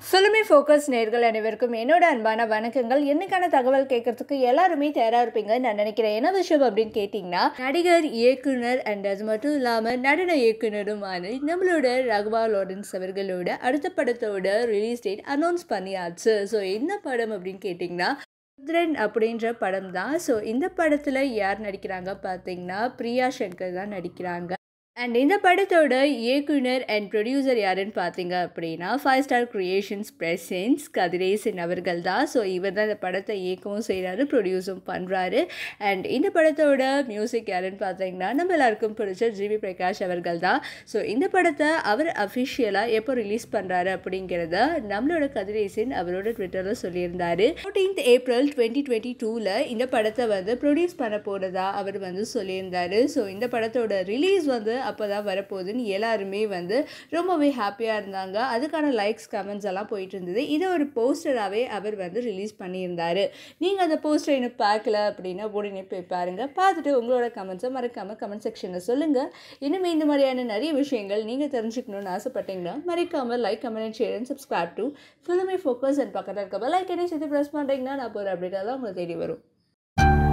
Filmy Focus நேயர்கள் அனைவருக்கும் என்னோட அன்பான வணக்கங்கள். என்னைக்கான தகவல் கேட்கறதுக்கு எல்லாருமே தயாரா இருப்பீங்கன்னு நான் நினைக்கிறேன். என்ன விஷயம் அப்படின்னு கேட்டிங்கன்னா, நடிகர், இயக்குனர் அண்ட் அது மட்டும் இல்லாமல் நடன இயக்குனருமான நம்மளோட ரகுவா லாரன்ஸ் அவர்களோட அடுத்த படத்தோட ரிலீஸ் டேட் அனௌன்ஸ் பண்ணியாச்சு. ஸோ என்ன படம் அப்படின்னு கேட்டிங்கன்னா, ருத்ரன் அப்படின்ற படம் தான். ஸோ இந்த படத்தில் யார் நடிக்கிறாங்க பார்த்தீங்கன்னா, பிரியா சங்கர் தான் நடிக்கிறாங்க. அண்ட் இந்த படத்தோட இயக்குனர் அண்ட் ப்ரொடியூசர் யாருன்னு பார்த்தீங்க அப்படின்னா, 5 ஸ்டார் கிரியேஷன்ஸ் பிரசன்ஸ் கதிரேசன் அவர்கள் தான். ஸோ இவர் தான் இந்த படத்தை இயக்கவும் செய்கிறாரு, ப்ரொடியூஸும் பண்ணுறாரு. அண்ட் இந்த படத்தோட மியூசிக் யாருன்னு பார்த்தீங்கன்னா, நம்ம எல்லாருக்கும் பிடிச்ச ஜிவி பிரகாஷ் அவர்கள் தான். ஸோ இந்த படத்தை அவர் அஃபிஷியலாக எப்போ ரிலீஸ் பண்ணுறாரு அப்படிங்கிறத நம்மளோட கதிரேசன் அவரோட ட்விட்டரில் சொல்லியிருந்தார். 14th ஏப்ரல் 2022 இந்த படத்தை ப்ரொடியூஸ் பண்ண போகிறதா அவர் சொல்லியிருந்தார். ஸோ இந்த படத்தோட ரிலீஸ் அப்போ தான் வரப்போகுதுன்னு எல்லாருமே ரொம்பவே ஹாப்பியாக இருந்தாங்க. அதுக்கான லைக்ஸ் கமெண்ட்ஸ் எல்லாம் போயிட்டு இருந்தது. இதை ஒரு போஸ்டராகவே அவர் ரிலீஸ் பண்ணியிருந்தார். நீங்கள் அந்த போஸ்டர் இன்னும் பார்க்கல அப்படின்னா உடனே போய் பாருங்கள். பார்த்துட்டு உங்களோட கமெண்ட்ஸை மறக்காமல் கமெண்ட் செக்ஷனில் சொல்லுங்கள். இனிமேல் இந்த மாதிரியான நிறைய விஷயங்கள் நீங்கள் தெரிஞ்சுக்கணுன்னு ஆசைப்பட்டீங்கன்னா மறக்காமல் like, comment, share and subscribe to Filmy Focus and பக்கத்தில் இருக்க பெல் ஐக்கனை சேர்த்து ப்ரெஸ் பண்ணுறீங்கன்னா நான் போகிற அப்டேட்டாக தான் உங்களை தேடி வரும்.